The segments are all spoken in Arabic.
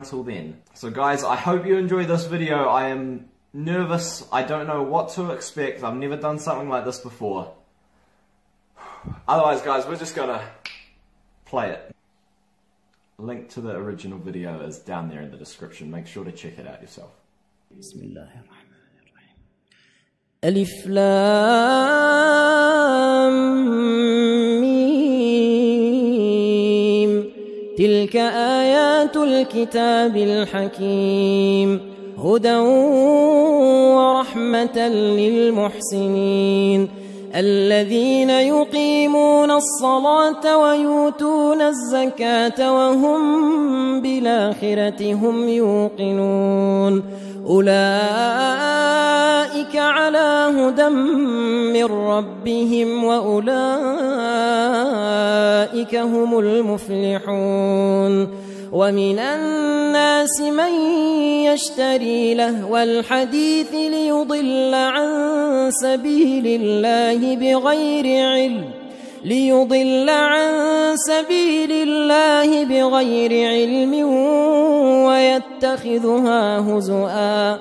until then. So guys, I hope you enjoyed this video. I am nervous. I don't know what to expect. I've never done something like this before. Otherwise guys, we're just gonna play it. Link to the original video is down there in the description. Make sure to check it out yourself. Bismillahirrahmanirrahim. Alif Lam Mim. Tilka ayatul kitabil hakim. Hudan wa rahmatan lil muhsinin. الذين يقيمون الصلاة ويؤتون الزكاة وهم بالآخرة هم يوقنون أولئك على هدى من ربهم وأولئك هم المفلحون ومن الناس من يشتري لهو الحديث ليضل عن سبيل الله بغير علم ويتخذها هزؤا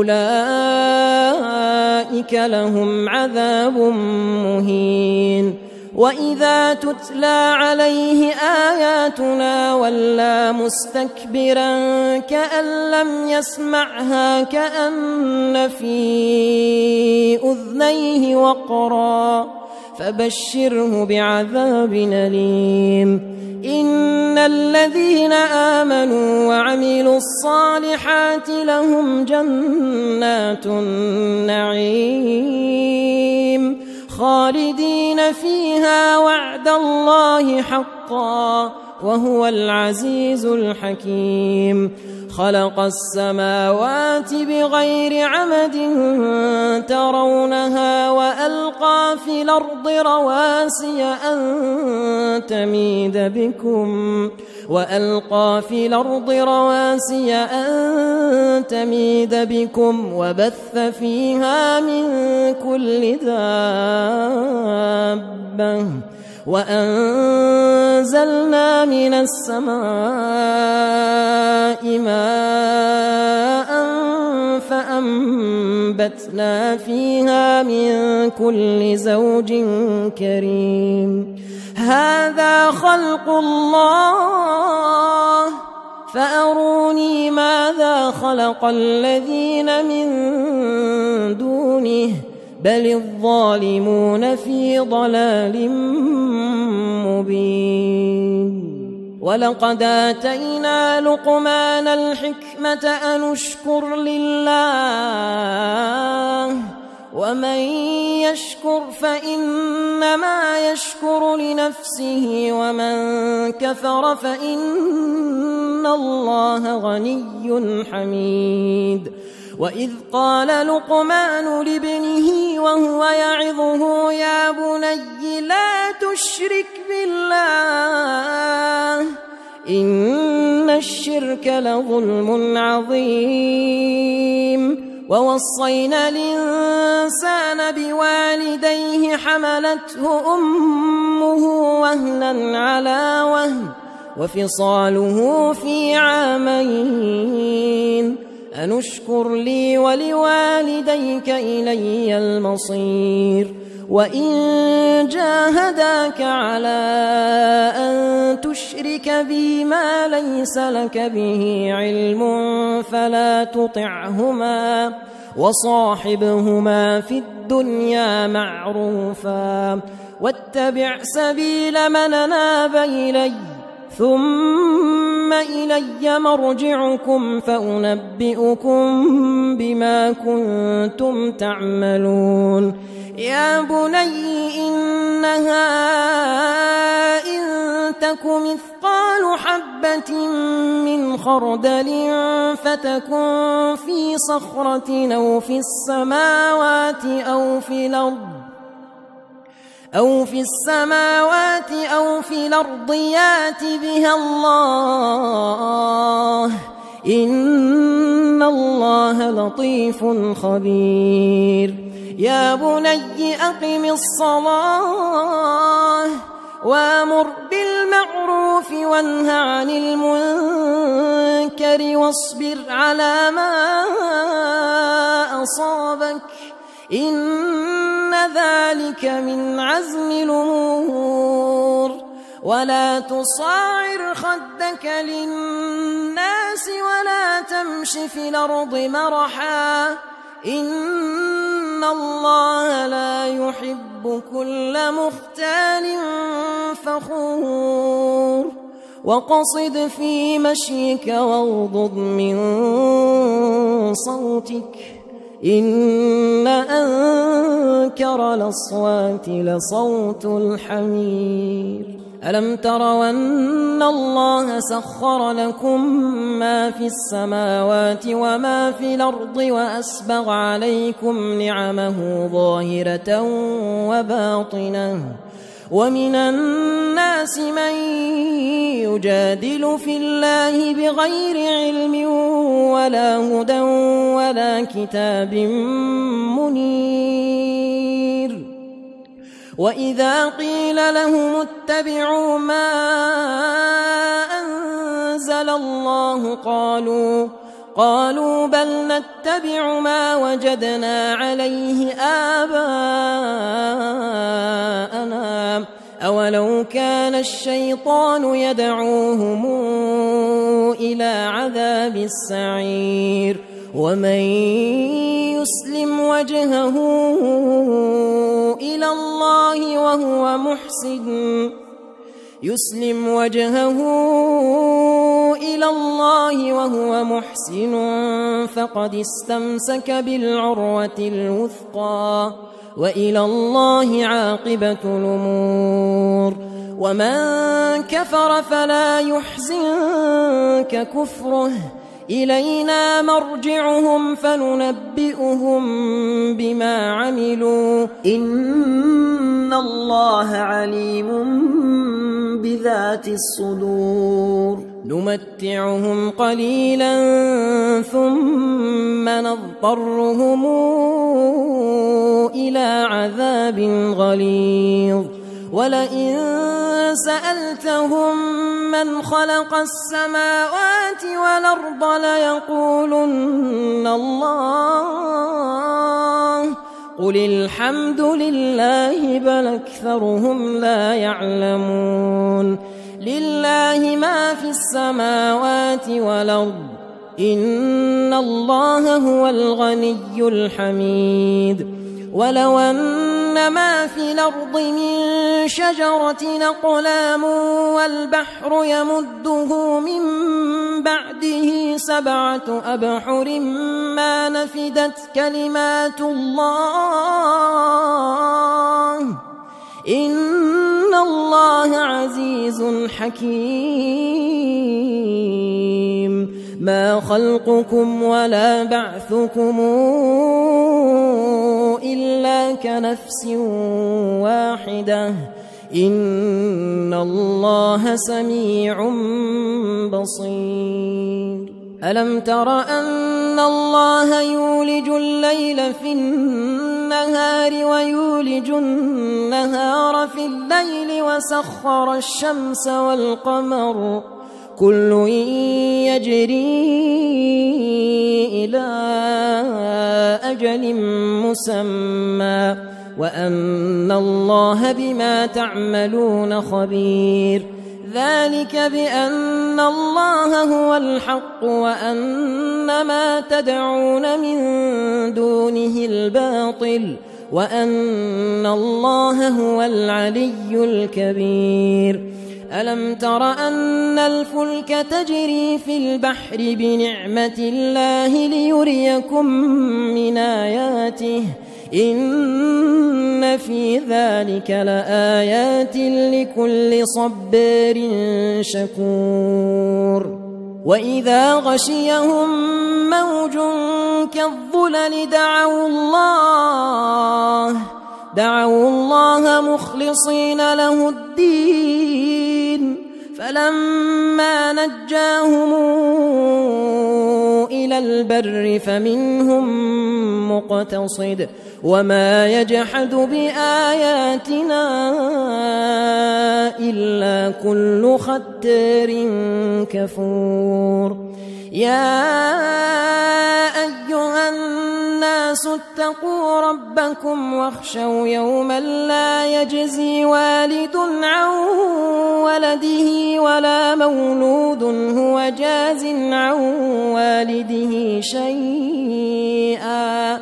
أولئك لهم عذاب مهين وإذا تتلى عليه آياتنا ولى مستكبرا كأن لم يسمعها كأن في أذنيه وقرا فبشره بعذاب أليم إن الذين آمنوا وعملوا الصالحات لهم جنات النعيم خالدين فيها وعد الله حقا وهو العزيز الحكيم خلق السماوات بغير عمد ترونها وألقى في الأرض رواسي أن تميد بكم وبث فيها من كل دابة وأنزلنا من السماء ماء فأنبتنا فيها من كل زوج كريم هذا خلق الله فأروني ماذا خلق الذين من دونه بل الظالمون في ضلال مبين ولقد آتينا لقمان الحكمة أن اشكر لله ومن يشكر فإنما يشكر لنفسه ومن كفر فإن الله غني حميد وإذ قال لقمان لابنه وهو يعظه يا بني لا تشرك بالله إن الشرك لظلم عظيم ووصينا الإنسان بوالديه حملته أمه وهنا على وهن وفصاله في عامين أن اشكر لي ولوالديك إلي المصير وإن جاهداك على أن تشرك بي ما ليس لك به علم فلا تطعهما وصاحبهما في الدنيا معروفا واتبع سبيل من أناب إلي ثم إلي مرجعكم فأنبئكم بما كنتم تعملون يا بني إنها إن تك مثقال حبة من خردل فتكن في صخرة أو في السماوات أو في الأرض يات بها الله إن الله لطيف خبير يا بني أقم الصلاة وامر بالمعروف وانه عن المنكر واصبر على ما أصابك إن ذلك من عزم الأمور ولا تصاعر خدك للناس ولا تمش في الأرض مرحا إن الله لا يحب كل مختال فخور وقصد في مشيك واغضض من صوتك إن أنكر الأصوات لصوت الحمير ألم تروا أن الله سخر لكم ما في السماوات وما في الأرض وأسبغ عليكم نعمه ظاهرة وباطنة ومن الناس من يجادل في الله بغير علم ولا هدى ولا كتاب منير وإذا قيل لهم اتبعوا ما أنزل الله قالوا بل نتبع ما وجدنا عليه آباءنا أولو كان الشيطان يدعوهم إلى عذاب السعير ومن يسلم وجهه إلى الله وهو محسن فقد استمسك بالعروة الوثقى وإلى الله عاقبة الأمور ومن كفر فلا يحزنك كفره إلينا مرجعهم فننبئهم بما عملوا إن الله عليم بذات الصدور نمتعهم قليلا ثم نضطرهم إلى عذاب غليظ ولئن سألتهم من خلق السماوات والأرض ليقولن الله قل الحمد لله بل أكثرهم لا يعلمون لله ما في السماوات والأرض إن الله هو الغني الحميد ولو أن ما في الأرض من شجرة أقلام والبحر يمده من بعده 7 أبحر ما نفدت كلمات الله إن الله عزيز حكيم ما خلقكم ولا بعثكم إلا كنفس واحدة إن الله سميع بصير ألم تر أن الله يولج الليل في النهار ويولج النهار في الليل وسخر الشمس والقمر كل يجري إلى أجل مسمى وأن الله بما تعملون خبير ذلك بأن الله هو الحق وأن ما تدعون من دونه الباطل وأن الله هو العلي الكبير ألم تر أن الفلك تجري في البحر بنعمة الله ليريكم من آياته إن في ذلك لآيات لكل صبار شكور وإذا غشيهم موج كالظلل دعوا الله مخلصين له الدين فلما نجاهم إلى البر فمنهم مقتصد وما يجحد بآياتنا إلا كل ختار كفور يا أيها الناس اتقوا ربكم واخشوا يوما لا يجزي والد عن ولده ولا مولود هو جاز عن والده شيئا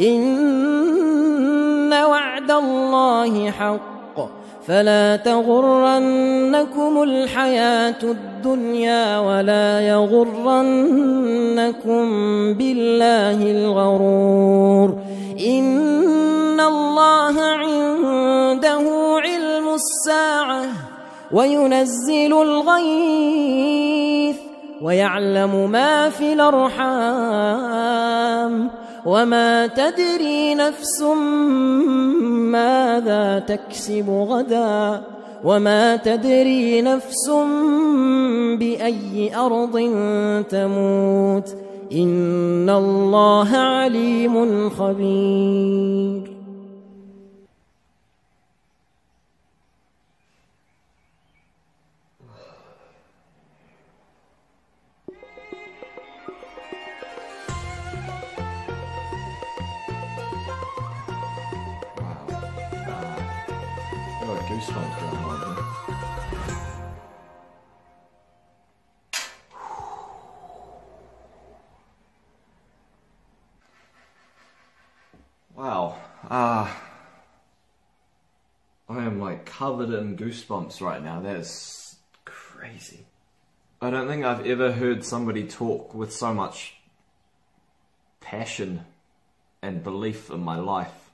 إن وعد الله حق فلا تغرنكم الحياة الدنيا ولا يغرنكم بالله الغرور إن الله عنده علم الساعة وينزل الغيث ويعلم ما في الأرحام وما تدري نفس ماذا تكسب غدا وما تدري نفس بأي أرض تموت إن الله عليم خبير. Goosebumps going on here. Wow. I am like covered in goosebumps right now. That is crazy. I don't think I've ever heard somebody talk with so much passion and belief in my life.